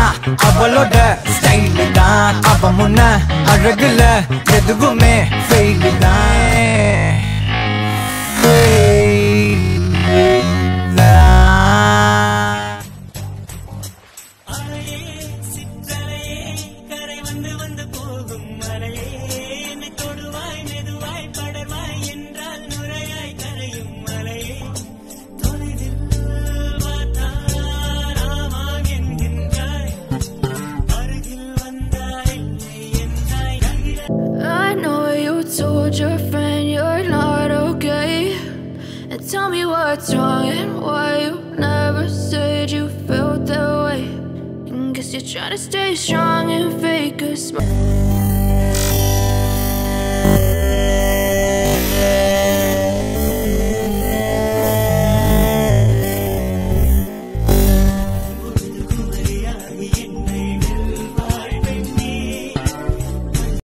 அவளோட ஸ்டைல் தான் அவ முன்ன அழகுல எதுவுமே ஃபெயில் தான் Your friend you're not okay, and tell me what's wrong and why you never said you felt that. way. And guess you're trying to stay strong and fake a smile.